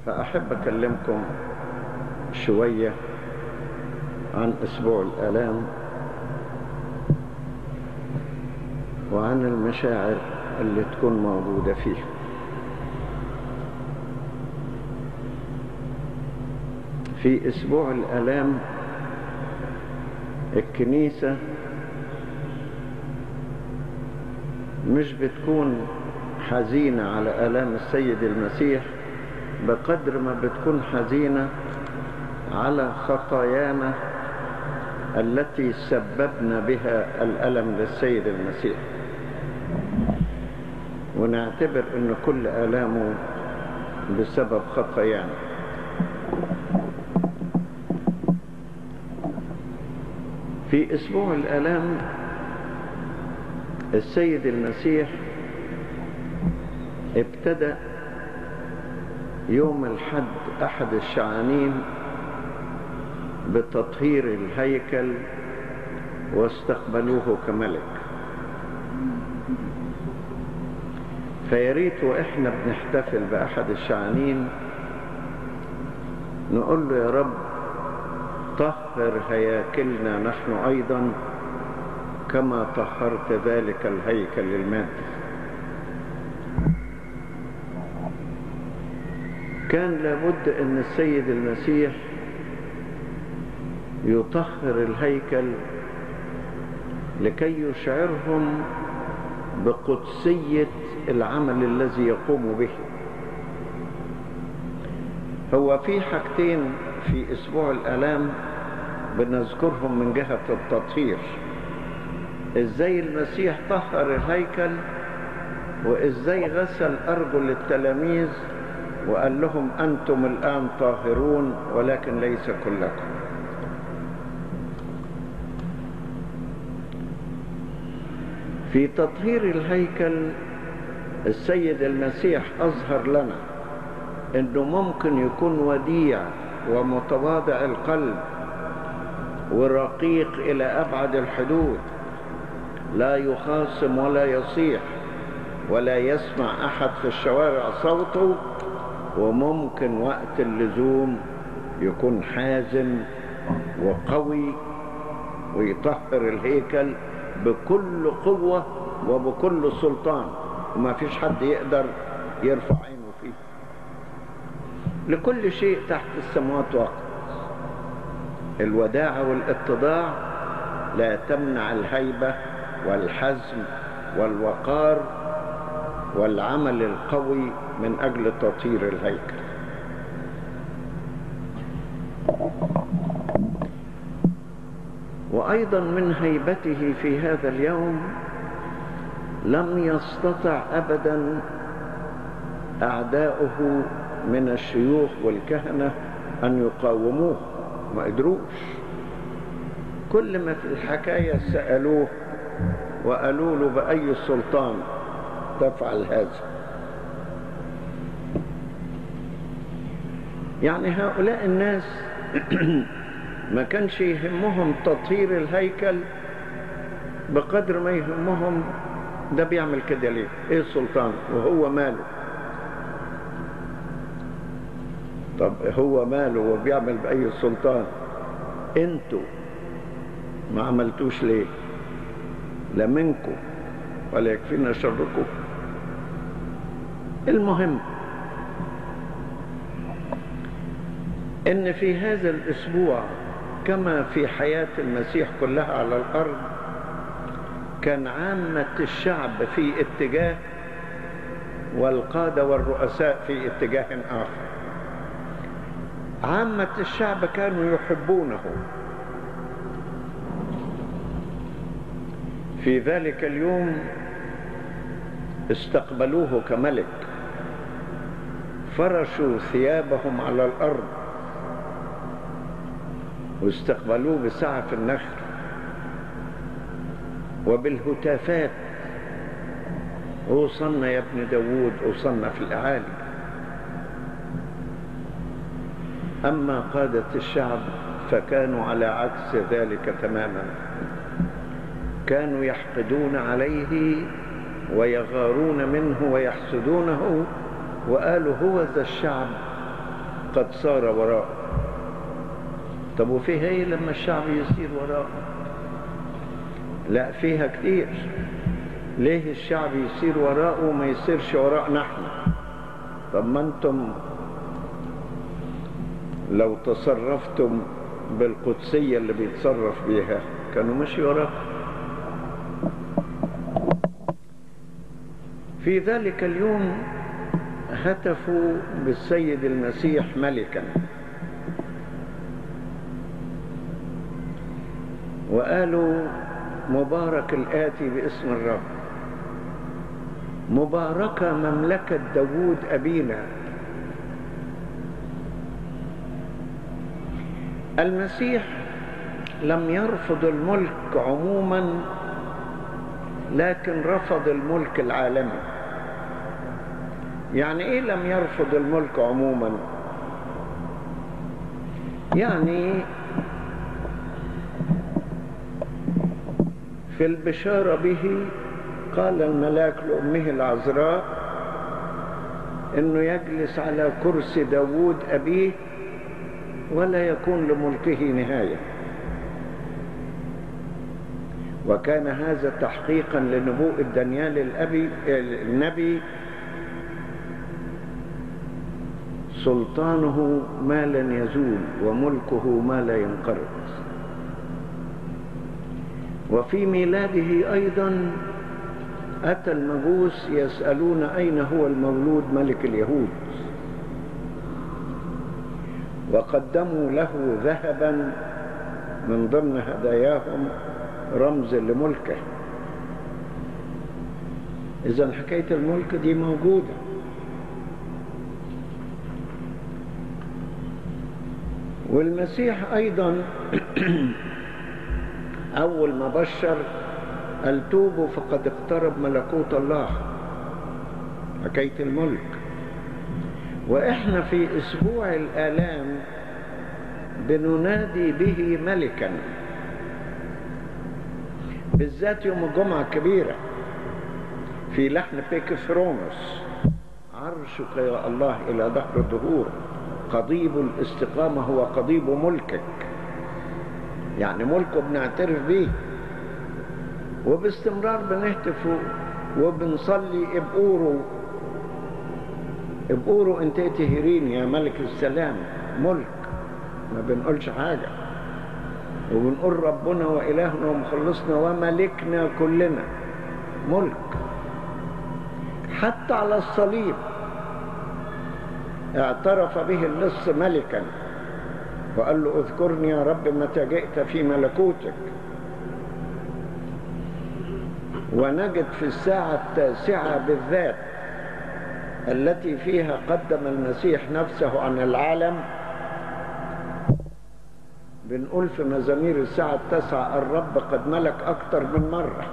فأحب أكلمكم شوية عن أسبوع الآلام وعن المشاعر اللي تكون موجودة فيه. في أسبوع الآلام الكنيسة مش بتكون حزينة على آلام السيد المسيح بقدر ما بتكون حزينة على خطايانا التي سببنا بها الألم للسيد المسيح، ونعتبر أن كل آلامه بسبب خطايانا. في أسبوع الآلام السيد المسيح ابتدأ يوم الحد أحد الشعانين بتطهير الهيكل واستقبلوه كملك. فياريت وإحنا بنحتفل بأحد الشعانين نقول له: يا رب طهر هياكلنا نحن أيضا كما طهرت ذلك الهيكل المادي. كان لابد أن السيد المسيح يطهر الهيكل لكي يشعرهم بقدسية العمل الذي يقوم به. هو في حاجتين في أسبوع الآلام بنذكرهم من جهة التطهير: إزاي المسيح طهر الهيكل، وإزاي غسل أرجل التلاميذ وقال لهم: أنتم الآن طاهرون ولكن ليس كلكم. في تطهير الهيكل السيد المسيح أظهر لنا أنه ممكن يكون وديع ومتواضع القلب ورقيق إلى أبعد الحدود، لا يخاصم ولا يصيح ولا يسمع أحد في الشوارع صوته، وممكن وقت اللزوم يكون حازم وقوي ويطهر الهيكل بكل قوة وبكل سلطان، وما فيش حد يقدر يرفع عينه فيه. لكل شيء تحت السماوات وقت. الوداعة والاتضاع لا تمنع الهيبة والحزم والوقار والعمل القوي من أجل تطهير الهيكل. وأيضا من هيبته في هذا اليوم لم يستطع أبدا أعداؤه من الشيوخ والكهنة أن يقاوموه، ما قدروش. كل ما في الحكاية سألوه وقالوا له: بأي سلطان تفعل هذا؟ يعني هؤلاء الناس ما كانش يهمهم تطهير الهيكل بقدر ما يهمهم ده بيعمل كده ليه، ايه السلطان، وهو ماله. طب هو ماله وبيعمل بأي سلطان؟ انتوا ما عملتوش ليه؟ لا منكم ولا يكفينا شركم. المهم ان في هذا الاسبوع كما في حياة المسيح كلها على الارض كان عامة الشعب في اتجاه والقادة والرؤساء في اتجاه آخر. عامة الشعب كانوا يحبونه. في ذلك اليوم استقبلوه كملك، فرشوا ثيابهم على الأرض واستقبلوه بسعف النخل وبالهتافات: أوصلنا يا ابن داود، أوصلنا في الأعالي. أما قادة الشعب فكانوا على عكس ذلك تماما، كانوا يحقدون عليه ويغارون منه ويحسدونه، وقالوا: هو ذا الشعب قد صار وراءه. طب وفيها ايه لما الشعب يسير وراءه؟ لا، فيها كتير. ليه الشعب يسير وراءه وما يسيرش وراءنا احنا؟ طب ما انتم لو تصرفتم بالقدسية اللي بيتصرف بيها كانوا مشي وراكم. في ذلك اليوم هتفوا بالسيد المسيح ملكا، وقالوا مبارك الآتي باسم الرب، مباركة مملكة داوود أبينا. المسيح لم يرفض الملك عموما، لكن رفض الملك العالمي. يعني ايه لم يرفض الملك عموما؟ يعني في البشارة به قال الملاك لأمه العذراء انه يجلس على كرسي داوود أبيه ولا يكون لملكه نهاية. وكان هذا تحقيقا لنبوءة دانيال النبي: سلطانه ما لن يزول وملكه ما لا ينقرض. وفي ميلاده أيضا أتى المجوس يسألون أين هو المولود ملك اليهود، وقدموا له ذهبا من ضمن هداياهم رمز لملكه. إذن حكاية الملك دي موجودة. والمسيح أيضا أول ما بشر قال توبوا فقد اقترب ملكوت الله، حكاية الملك. وإحنا في أسبوع الآلام بننادي به ملكا، بالذات يوم الجمعة الكبيرة في لحن بيكفرونوس: عرشك يا الله إلى دهر الدهور، قضيب الاستقامة هو قضيب ملكك. يعني ملكه بنعترف به، وباستمرار بنهتف وبنصلي: ابقوروا انت تهرين يا ملك السلام. ملك، ما بنقولش حاجة، وبنقول ربنا وإلهنا ومخلصنا وملكنا كلنا. ملك. حتى على الصليب اعترف به اللص ملكا وقال له: اذكرني يا رب متى جئت في ملكوتك. ونجد في الساعة التاسعة بالذات التي فيها قدم المسيح نفسه عن العالم، بنقول في مزامير الساعة التاسعة: الرب قد ملك أكتر من مرة.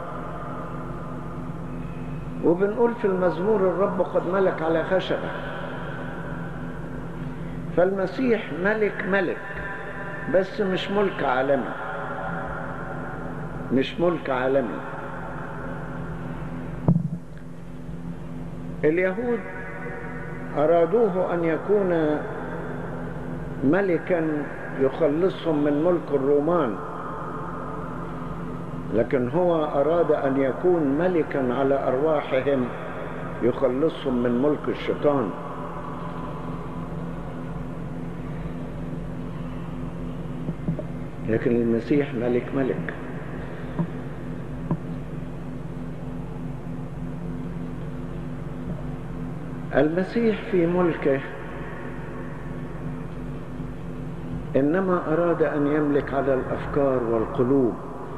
وبنقول في المزمور: الرب قد ملك على خشبة. فالمسيح ملك، بس مش ملك عالمي، مش ملك عالمي. اليهود أرادوه أن يكون ملكا يخلصهم من ملك الرومان، لكن هو أراد أن يكون ملكا على أرواحهم يخلصهم من ملك الشيطان. لكن المسيح ملك. المسيح في ملكه إنما أراد أن يملك على الأفكار والقلوب،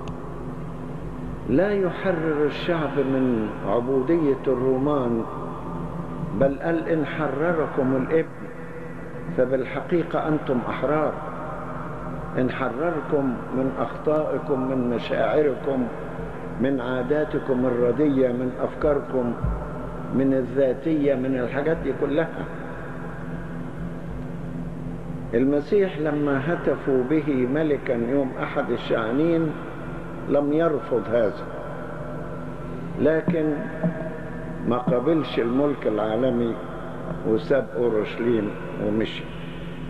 لا يحرر الشعب من عبودية الرومان، بل قال: إن حرركم الابن فبالحقيقة أنتم أحرار. إن حرركم من أخطائكم، من مشاعركم، من عاداتكم الردية، من أفكاركم، من الذاتية، من الحاجات دي كلها. المسيح لما هتفوا به ملكا يوم أحد الشعانين لم يرفض هذا، لكن ما قبلش الملك العالمي وساب أورشليم ومشي.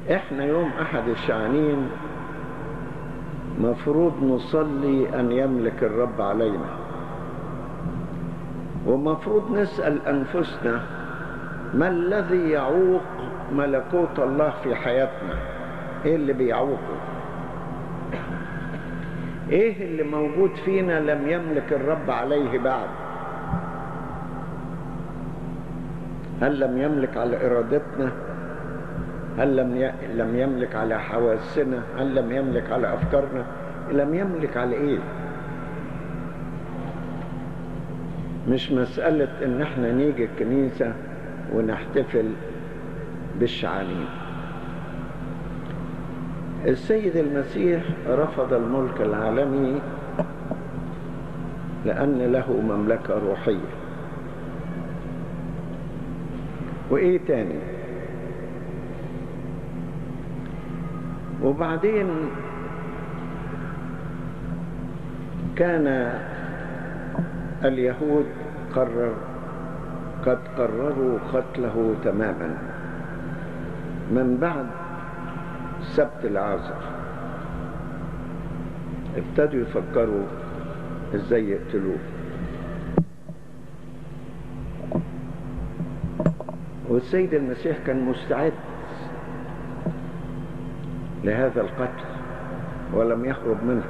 احنا يوم أحد الشعانين مفروض نصلي أن يملك الرب علينا، ومفروض نسأل أنفسنا ما الذي يعوق ملكوت الله في حياتنا؟ ايه اللي بيعوقه؟ ايه اللي موجود فينا لم يملك الرب عليه بعد؟ هل لم يملك على إرادتنا؟ هل لم يملك على حواسنا؟ هل لم يملك على أفكارنا؟ لم يملك على إيه؟ مش مسألة إن احنا نيجي الكنيسة ونحتفل بالشعانين. السيد المسيح رفض الملك العالمي لأن له مملكة روحية. وإيه تاني؟ وبعدين كان اليهود قد قرروا قتله تماما من بعد سبت العازر. ابتدوا يفكروا ازاي يقتلوه، والسيد المسيح كان مستعد لهذا القتل ولم يهرب منه.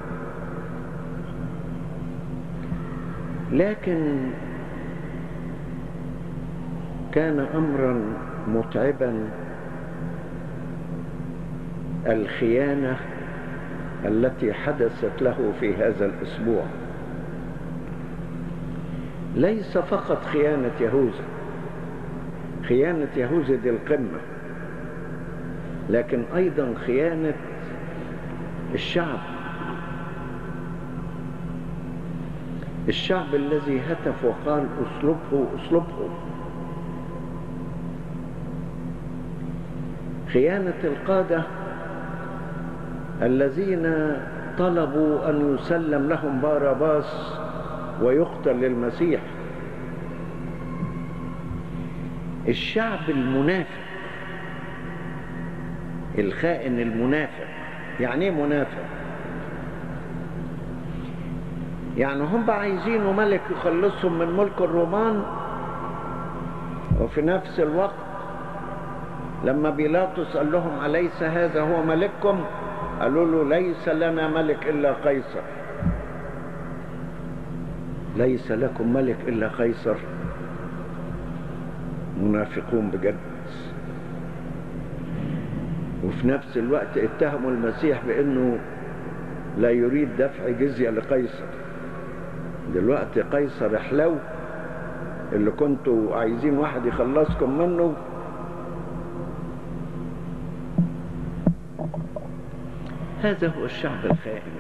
لكن كان أمرا متعبا الخيانة التي حدثت له في هذا الأسبوع. ليس فقط خيانة يهوذا، خيانة يهوذا دي القمة، لكن أيضا خيانة الشعب الذي هتف وقال أصلبه أصلبه. خيانة القادة الذين طلبوا أن يسلم لهم باراباس ويقتل المسيح. الشعب المنافق، الخائن المنافق. يعني ايه منافق؟ يعني هم عايزينه ملك يخلصهم من ملك الرومان، وفي نفس الوقت لما بيلاطس قال لهم أليس هذا هو ملككم؟ قالوا له ليس لنا ملك إلا قيصر. ليس لكم ملك إلا قيصر. منافقون بجد. وفي نفس الوقت اتهموا المسيح بأنه لا يريد دفع جزية لقيصر. دلوقتي قيصر حلو اللي كنتوا عايزين واحد يخلصكم منه. هذا هو الشعب الخائن.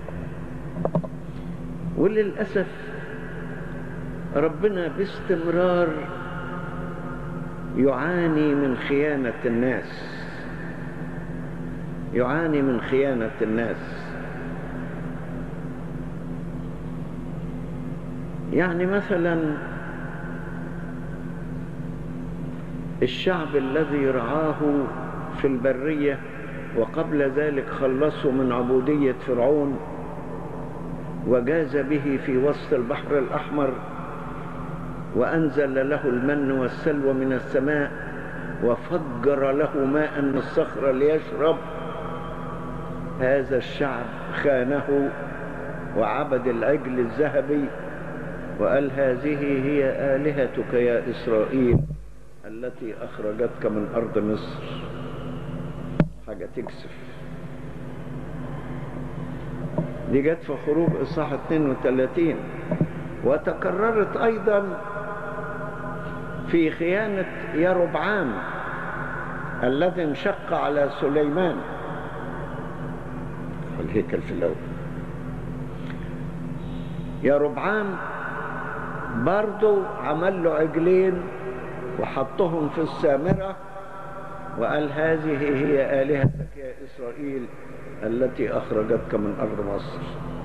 وللأسف ربنا باستمرار يعاني من خيانة الناس، يعاني من خيانة الناس. يعني مثلا الشعب الذي رعاه في البرية وقبل ذلك خلصه من عبودية فرعون وجاز به في وسط البحر الأحمر وأنزل له المن والسلوى من السماء وفجر له ماء من الصخرة ليشرب. هذا الشعب خانه وعبد العجل الذهبي وقال هذه هي آلهتك يا إسرائيل التي أخرجتك من أرض مصر. حاجة تكسف. دي جت في خروج إصحاح 32. وتكررت أيضا في خيانة يربعام الذي انشق على سليمان الهيكل في الأول. يربعام برضو عمل له عجلين وحطهم في السامرة وقال هذه هي آلهتك يا إسرائيل التي أخرجتك من أرض مصر.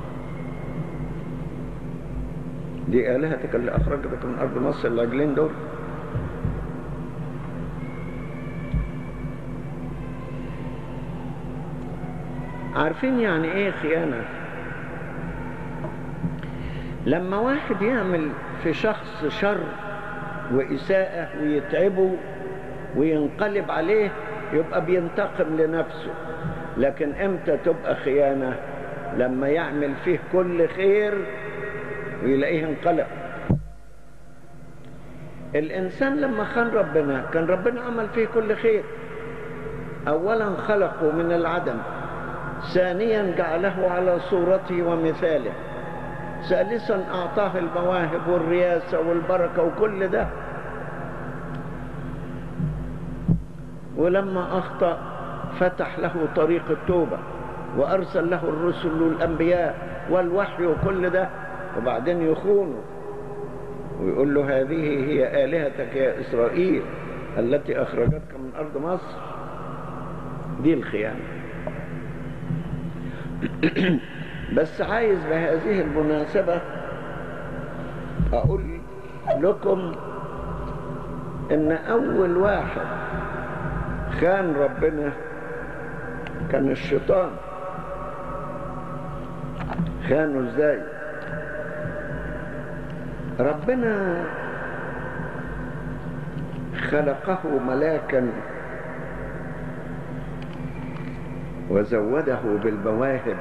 دي آلهتك اللي أخرجتك من أرض مصر العجلين دول. عارفين يعني ايه خيانة؟ لما واحد يعمل في شخص شر وإساءة ويتعبه وينقلب عليه يبقى بينتقم لنفسه. لكن امتى تبقى خيانة؟ لما يعمل فيه كل خير ويلاقيه انقلب. الإنسان لما خان ربنا كان ربنا عمل فيه كل خير. أولا خلقه من العدم، ثانيا جعله على صورته ومثاله، ثالثا أعطاه المواهب والرياسة والبركة وكل ده. ولما أخطأ فتح له طريق التوبة وأرسل له الرسل والأنبياء والوحي وكل ده، وبعدين يخونه ويقول له هذه هي آلهتك يا إسرائيل التي أخرجتك من أرض مصر. دي الخيانة. بس عايز بهذه المناسبة أقول لكم إن أول واحد خان ربنا كان الشيطان. خانوا إزاي؟ ربنا خلقه ملاكا وزوده بالمواهب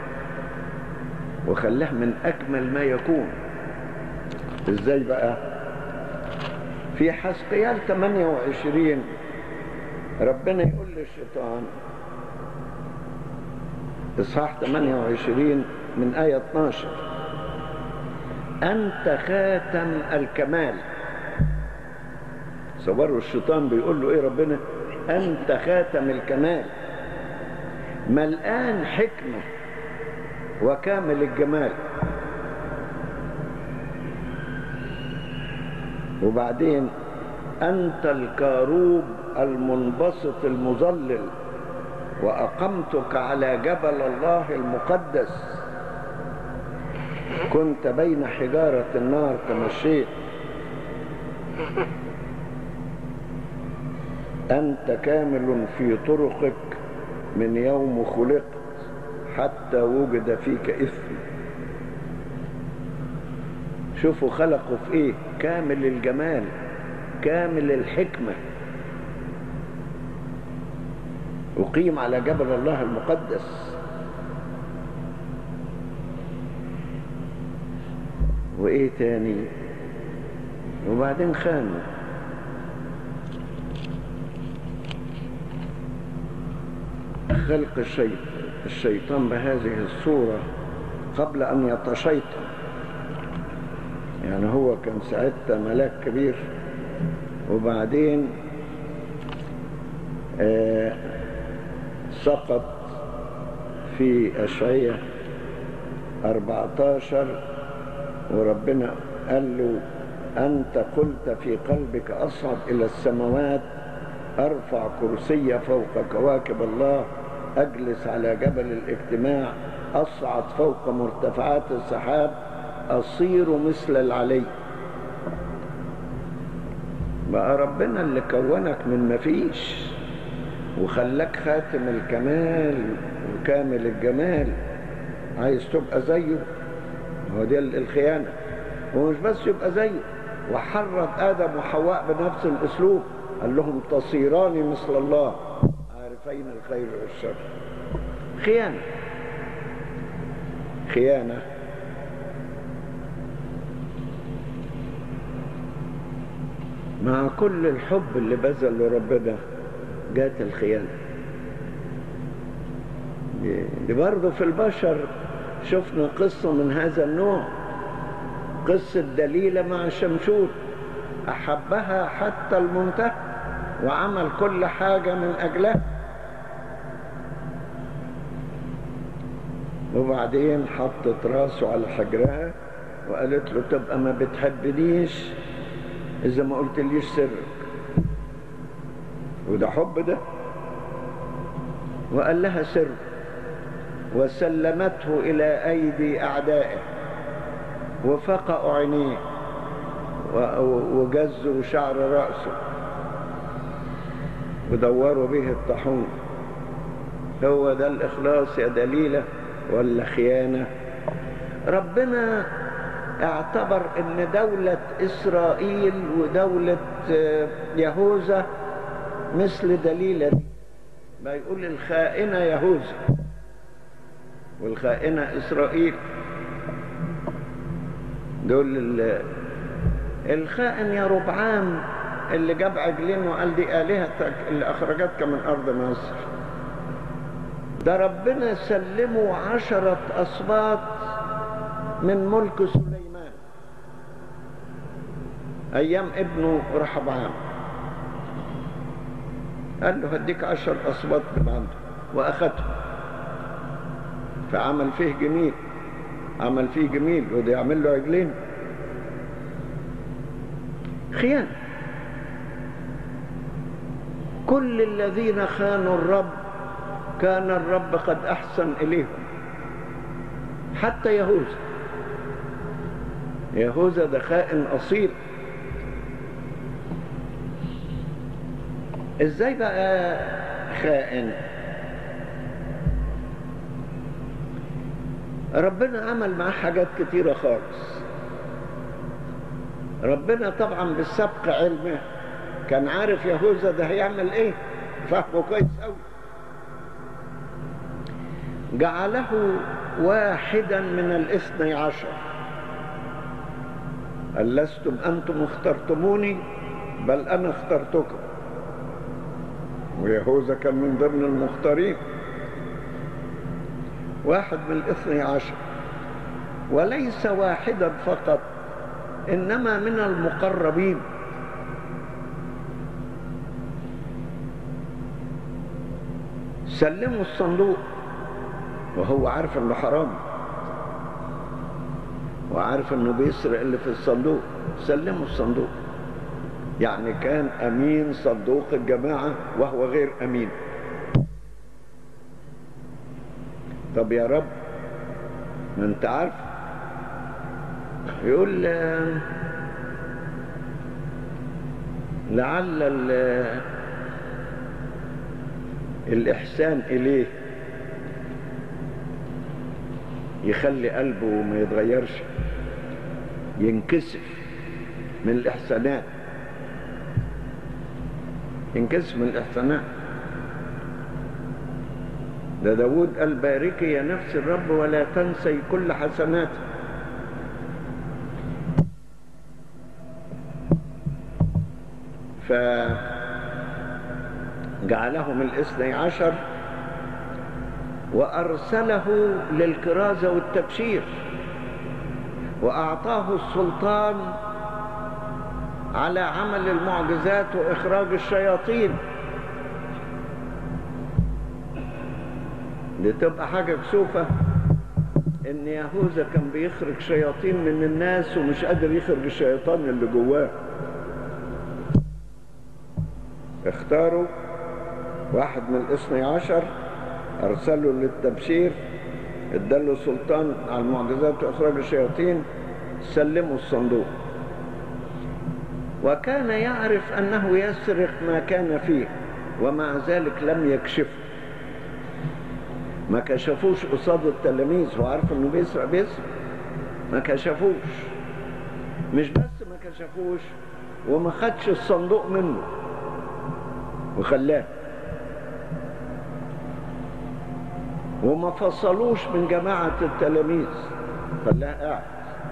وخلاه من أجمل ما يكون. إزاي بقى؟ في حزقيال 28 ربنا يقول للشيطان، إصحاح 28 من آية 12: أنت خاتم الكمال. صوروا الشيطان بيقول له إيه ربنا؟ أنت خاتم الكمال، ملآن حكمة وكامل الجمال. وبعدين أنت الكاروب المنبسط المظلل، وأقمتك على جبل الله المقدس، كنت بين حجارة النار تمشيت. أنت كامل في طرقك من يوم خلقت حتى وجد فيك إثم. شوفوا خلقوا في إيه؟ كامل الجمال، كامل الحكمة، أقيم على جبل الله المقدس. وإيه تاني؟ وبعدين خانوا. خلق الشيطان بهذه الصورة قبل أن يتشيطن. يعني هو كان ساعتها ملاك كبير، وبعدين سقط في أشعياء 14 وربنا قال له أنت قلت في قلبك أصعد إلى السماوات، أرفع كرسي فوق كواكب الله، أجلس على جبل الاجتماع، أصعد فوق مرتفعات السحاب، أصير مثل العلي. بقى ربنا اللي كونك من مفيش وخلاك خاتم الكمال وكامل الجمال، عايز تبقى زيه. هو دي الخيانة. ومش بس يبقى زيه، وحرض آدم وحواء بنفس الأسلوب، قال لهم تصيران مثل الله عارفين الخير والشر. خيانة. خيانة. مع كل الحب اللي بذله ربنا جات الخيانة. دي برضه في البشر شفنا قصة من هذا النوع، قصة دليلة مع شمشون، أحبها حتى المنتهى وعمل كل حاجة من أجلها، وبعدين حطت راسه على حجرها وقالت له تبقى ما بتحبنيش إذا ما قلتليش سرك. وده حب ده. وقال لها سر، وسلمته إلى أيدي أعدائه، وفقأوا عينيه وجزوا شعر رأسه ودوروا به الطاحون. هو ده الإخلاص يا دليلة ولا خيانة؟ ربنا اعتبر ان دولة إسرائيل ودولة يهوذا مثل دليلة دي، ما يقول الخائنة يهوذا والخائنة إسرائيل. دول الخائن يا ربعام اللي جاب عجلين وقال دي آلهتك اللي أخرجتك من أرض مصر، ده ربنا سلمه 10 أسباط من ملك سليمان أيام ابنه رحبعام، قال له هديك 10 أسباط من عنده وأخذهم، فعمل فيه جميل، عمل فيه جميل وده يعمل له عجلين. خيانة. كل الذين خانوا الرب كان الرب قد أحسن إليهم، حتى يهوذا. يهوذا ده خائن أصيل. إزاي بقى خائن؟ ربنا عمل معاه حاجات كتيرة خالص. ربنا طبعا بالسبق علمه كان عارف يهوذا ده هيعمل ايه، فهمه كويس قوي. جعله واحدا من 12، قال لستم أنتم اخترتموني بل أنا اخترتكم، ويهوذا كان من ضمن المختارين، واحد من 12، وليس واحدا فقط إنما من المقربين. سلموا الصندوق وهو عارف انه حرام وعارف انه بيسرق اللي في الصندوق، سلموا الصندوق. يعني كان امين صندوق الجماعة وهو غير امين. طب يا رب ما انت عارف، يقول لعل الإحسان إليه يخلي قلبه ما يتغيرش، ينكسف من الإحسانات، ينكسف من الإحسانات. ده داود قال باركي يا نفس الرب ولا تنسي كل حسناته. فجعله من 12 وأرسله للكرازة والتبشير، وأعطاه السلطان على عمل المعجزات وإخراج الشياطين. دي تبقى حاجة كسوفة إن يهوذا كان بيخرج شياطين من الناس ومش قادر يخرج الشيطان اللي جواه. اختاروا واحد من 12 أرسله للتبشير، اداله سلطان على المعجزات وإخراج الشياطين، سلموا الصندوق. وكان يعرف أنه يسرق ما كان فيه ومع ذلك لم يكشفه. ما كشفوش قصاد التلاميذ، هو عارف أنه بيسرق، ما كشفوش. مش بس ما كشفوش، وما خدش الصندوق منه وخلاه، وما فصلوش من جماعة التلاميذ، خلاه قاعد.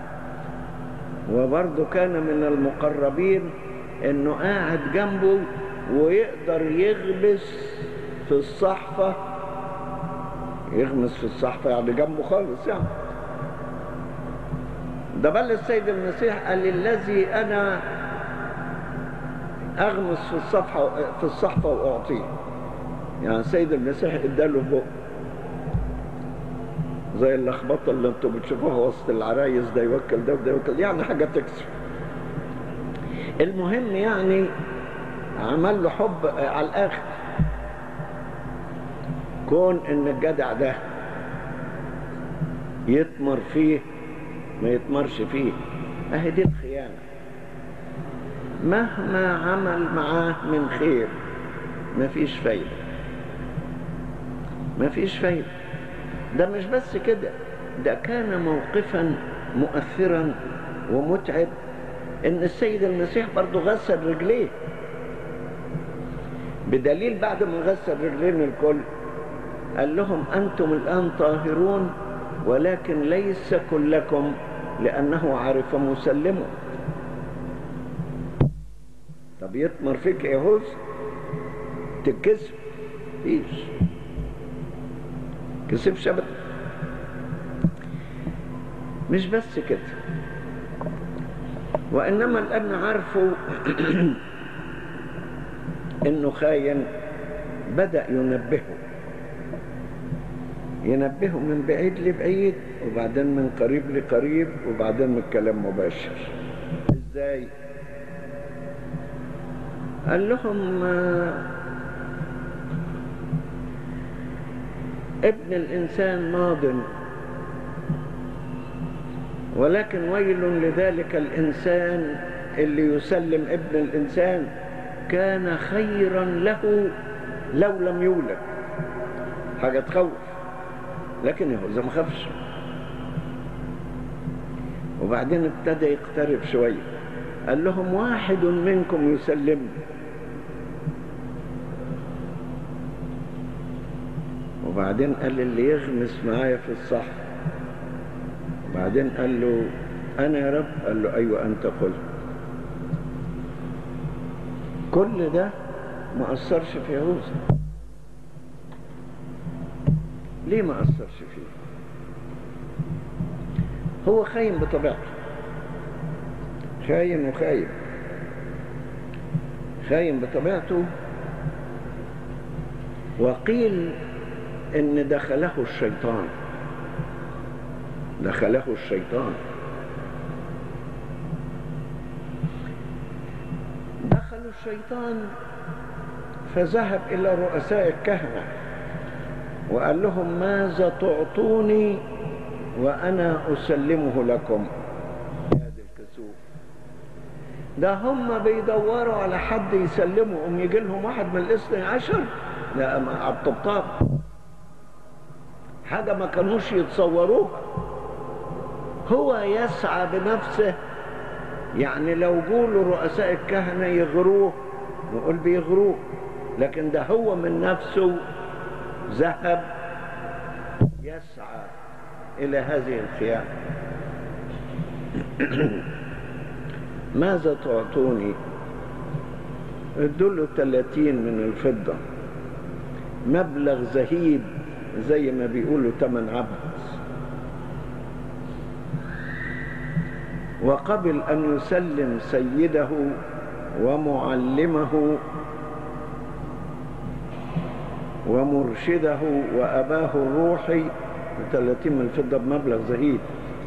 وبرضه كان من المقربين انه قاعد جنبه ويقدر يغمس في الصحفة، يغمس في الصحفة يعني جنبه خالص يعني. ده بل السيد المسيح قال الذي انا اغمس في الصحفة واعطيه. يعني السيد المسيح اداله بق زي اللخبطه اللي انتوا بتشوفوها وسط العرايس، ده يوكل ده وده يوكل، يعني حاجه تكسر. المهم يعني عمل له حب على الاخر. كون ان الجدع ده يتمر فيه ما يتمرش فيه، اهي دي الخيانه. مهما عمل معاه من خير مفيش فايده، ما فيش فايدة. ده مش بس كده، ده كان موقفا مؤثرا ومتعب، ان السيد المسيح برضو غسل رجليه، بدليل بعد ما غسل رجلين الكل قال لهم أنتم الآن طاهرون ولكن ليس كلكم، لأنه عرف مسلمه. طب يطمر فيك يهوذا تتكسب؟ فيش كسبش أبدا. مش بس كده، وإنما الآن عارفوا إنه خاين، بدأ ينبهه من بعيد لبعيد، وبعدين من قريب لقريب، وبعدين من كلام مباشر. ازاي؟ قال لهم ابن الإنسان ماضٍ، ولكن ويل لذلك الإنسان اللي يسلم ابن الإنسان، كان خيرا له لو لم يولد. حاجة تخوف، لكن يهوذا ما خافش. وبعدين ابتدى يقترب شوية، قال لهم واحد منكم يسلمني. وبعدين قال اللي يغمس معايا في الصح. وبعدين قال له أنا يا رب. قال له أيوة أنت قلت. كل ده ما أثرش في يهوذا. ليه ما أثرش فيه؟ هو خاين بطبيعته، خاين بطبيعته. وقيل إن دخله الشيطان. دخل الشيطان فذهب إلى رؤساء الكهنة وقال لهم ماذا تعطوني وأنا أسلمه لكم؟ هذا الكسوف ده هم بيدوروا على حد يسلمه، يجي لهم واحد من الاثني عشر، لا على الطبطاب، حاجة ما كانوش يتصوروها. هو يسعى بنفسه، يعني لو قولوا رؤساء الكهنة يغروه نقول بيغروه، لكن ده هو من نفسه ذهب يسعى إلى هذه الخيانة. ماذا تعطوني؟ ادوا له 30 من الفضة، مبلغ زهيد زي ما بيقولوا 8 عبد. وقبل أن يسلم سيده ومعلمه ومرشده وأباه الروحي 30 من الفضة بمبلغ زهيد.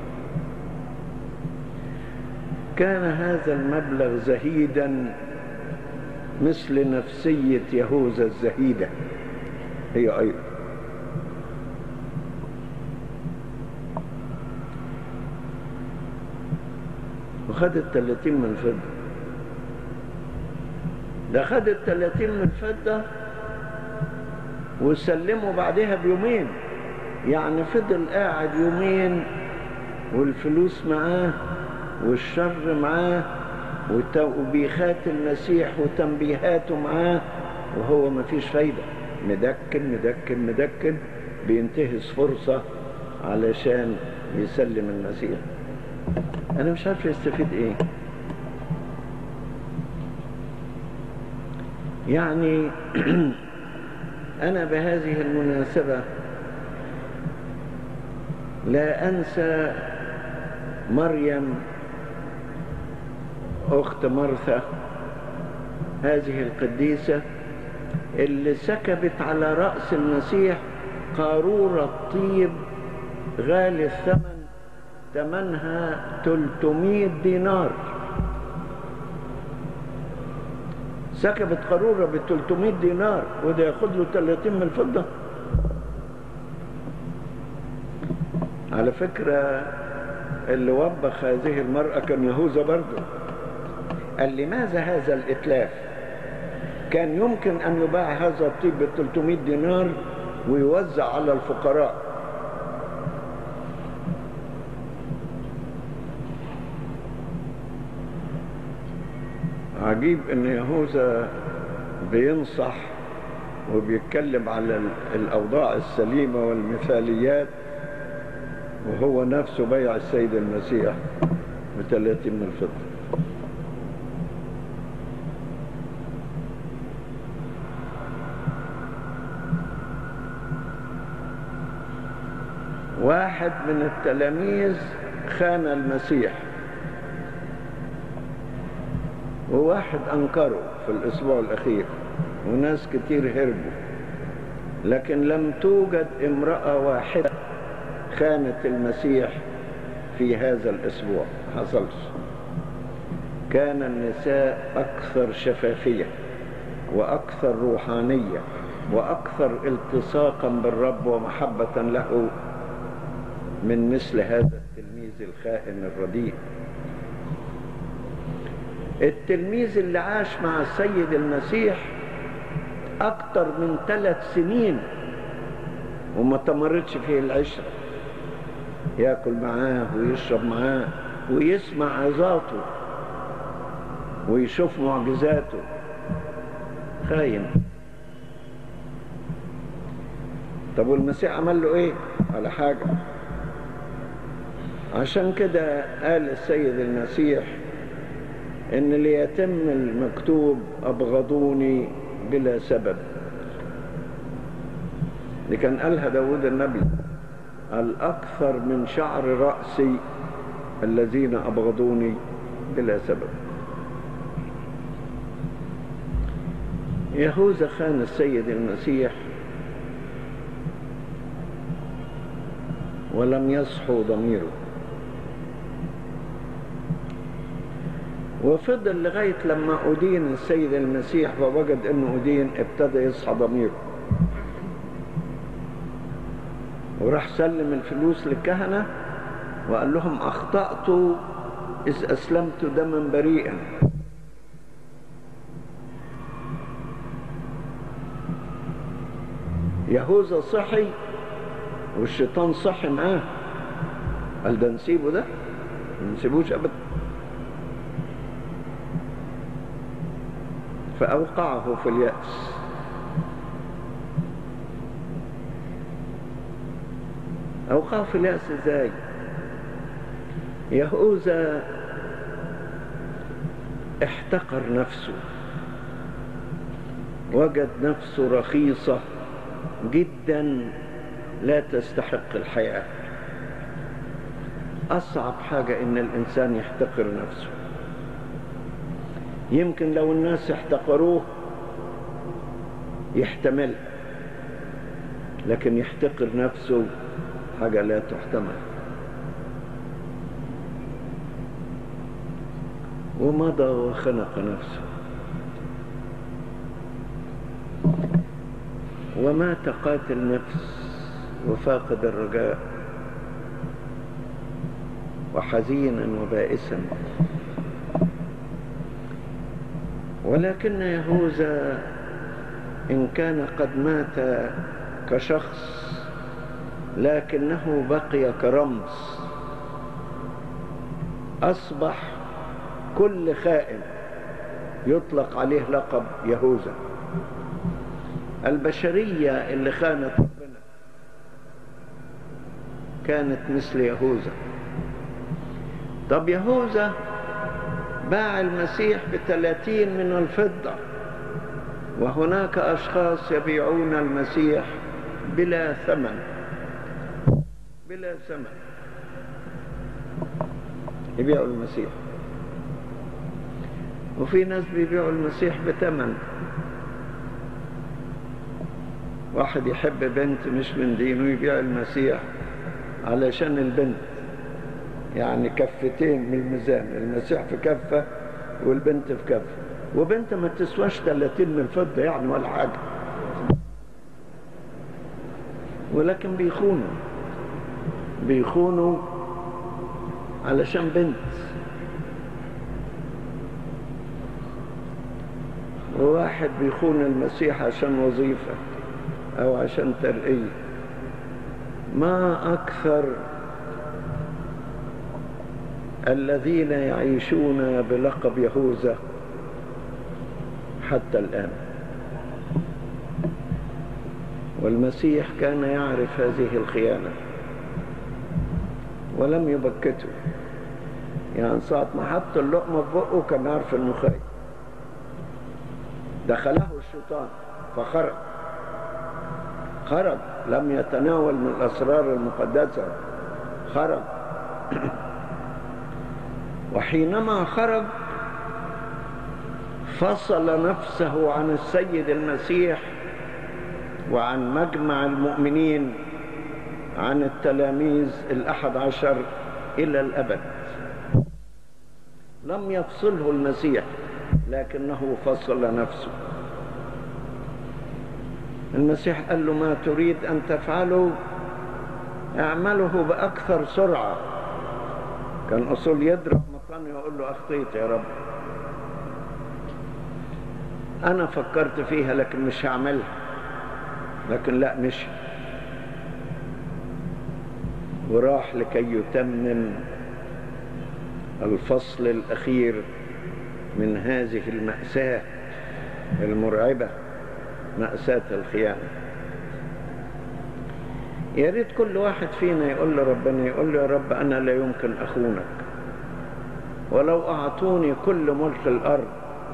كان هذا المبلغ زهيدا مثل نفسية يهوذا الزهيدة هي أيضا. وخد 30 من الفضة. ده خد 30 من الفضة وسلمه بعدها بيومين، يعني فضل قاعد يومين والفلوس معاه والشر معاه وبيخات المسيح وتنبيهاته معاه، وهو ما فيش فايدة، مدكن بينتهز فرصة علشان يسلم المسيح. أنا مش عارف يستفيد إيه. يعني أنا بهذه المناسبة لا أنسى مريم أخت مرثا، هذه القديسة اللي سكبت على رأس المسيح قارورة طيب غالي الثمن، ثمنها 300 دينار. سكبت قارورة ب 300 دينار، وده ياخد له 30 من الفضة. على فكرة اللي وبخ هذه المرأة كان يهوذا برضه. قال لماذا هذا الإتلاف؟ كان يمكن أن يباع هذا الطيب ب 300 دينار ويوزع على الفقراء. عجيب ان يهوذا بينصح وبيتكلم على الأوضاع السليمة والمثاليات، وهو نفسه بيع السيد المسيح ب30 من الفضة. واحد من التلاميذ خان المسيح، وواحد أنكره في الأسبوع الأخير، وناس كتير هربوا، لكن لم توجد امرأة واحدة خانت المسيح في هذا الأسبوع، حصلش. كان النساء أكثر شفافية وأكثر روحانية وأكثر التصاقا بالرب ومحبة له من مثل هذا التلميذ الخائن الرديء. التلميذ اللي عاش مع السيد المسيح أكتر من 3 سنين وما تمرتش فيه العشرة، يأكل معاه ويشرب معاه ويسمع عظاته ويشوف معجزاته، خاين. طب والمسيح عمل له ايه؟ ولا حاجة. عشان كده قال السيد المسيح ان ليتم المكتوب أبغضوني بلا سبب. دي كان قالها داود النبي، الأكثر من شعر رأسي الذين أبغضوني بلا سبب. يهوذا خان السيد المسيح ولم يصحو ضميره، وفضل لغاية لما أدين السيد المسيح ووجد أنه أدين، ابتدى يصحى ضميره، وراح سلم الفلوس للكهنة وقال لهم أخطأت إذ أسلمت دما بريئا. يهوذا صحي والشيطان صحي معاه، قال ده نسيبه، ده ما نسيبوش أبدا، فأوقعه في اليأس. أوقعه في اليأس إزاي؟ يهوذا احتقر نفسه، وجد نفسه رخيصة جدا لا تستحق الحياة. أصعب حاجة إن الإنسان يحتقر نفسه. يمكن لو الناس احتقروه يحتمل، لكن يحتقر نفسه حاجة لا تحتمل. ومضى وخنق نفسه، ومات قاتل نفس وفاقد الرجاء وحزينا وبائسا. ولكن يهوذا إن كان قد مات كشخص لكنه بقي كرمز. أصبح كل خائن يطلق عليه لقب يهوذا. البشرية اللي خانت ربنا كانت مثل يهوذا. طب يهوذا باع المسيح ب30 من الفضة، وهناك أشخاص يبيعون المسيح بلا ثمن، بلا ثمن يبيعوا المسيح. وفي ناس بيبيعوا المسيح بثمن. واحد يحب بنت مش من دينه يبيع المسيح علشان البنت، يعني كفتين من الميزان، المسيح في كفة والبنت في كفة، وبنت ما تسواش 30 من الفضة يعني ولا حاجة، ولكن بيخونوا علشان بنت. وواحد بيخون المسيح عشان وظيفة، أو عشان ترقية. ما أكثر الذين يعيشون بلقب يهوذا حتى الآن. والمسيح كان يعرف هذه الخيانة ولم يبكته. يعني ساعة ما حط اللقمة في بقه كان عارف انه خايف. دخله الشيطان خرج، لم يتناول من الأسرار المقدسة، خرج. وحينما خرج فصل نفسه عن السيد المسيح وعن مجمع المؤمنين، عن التلاميذ ال11 إلى الأبد. لم يفصله المسيح لكنه فصل نفسه. المسيح قال له: ما تريد أن تفعله اعمله بأكثر سرعة. كان أصول يضرب مطاني ويقول له: أخطيت يا رب، أنا فكرت فيها لكن مش هعملها. لكن لا، مشي وراح لكي يتمم الفصل الأخير من هذه المأساة المرعبة، مأساة الخيانة. يا ريت كل واحد فينا يقول لربنا، يقول له: يا رب أنا لا يمكن أخونك، ولو أعطوني كل ملك الأرض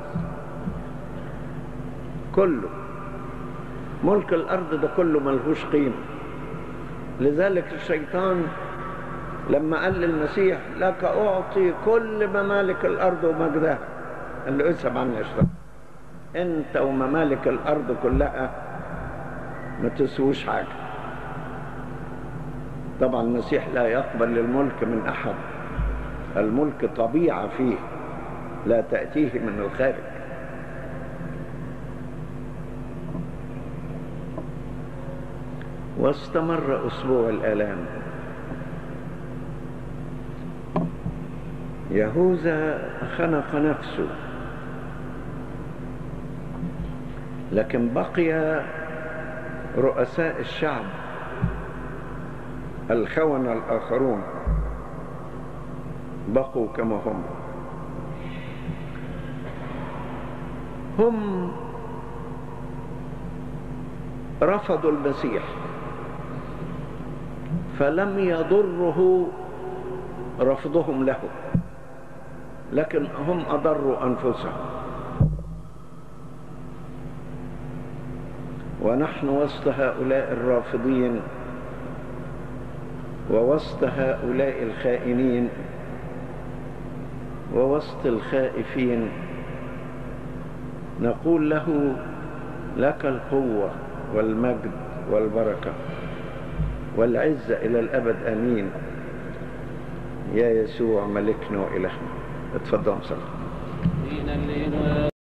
كله، ملك الأرض ده كله ملهوش قيمة. لذلك الشيطان لما قال للمسيح: لك أعطي كل ممالك الأرض ومجدها، قال له: اسحب عني يا شيطان، أنت وممالك الأرض كلها ما تسويش حاجة. طبعا المسيح لا يقبل الملك من أحد، الملك طبيعة فيه لا تأتيه من الخارج. واستمر أسبوع الآلام. يهوذا خنق نفسه، لكن بقي رؤساء الشعب الخونة الآخرون بقوا كما هم رفضوا المسيح، فلم يضره رفضهم له، لكن هم أضروا أنفسهم. ونحن وسط هؤلاء الرافضين ووسط هؤلاء الخائنين ووسط الخائفين نقول له: لك القوة والمجد والبركة والعزة إلى الأبد، آمين، يا يسوع ملكنا وإلهنا. اتفضل صلي.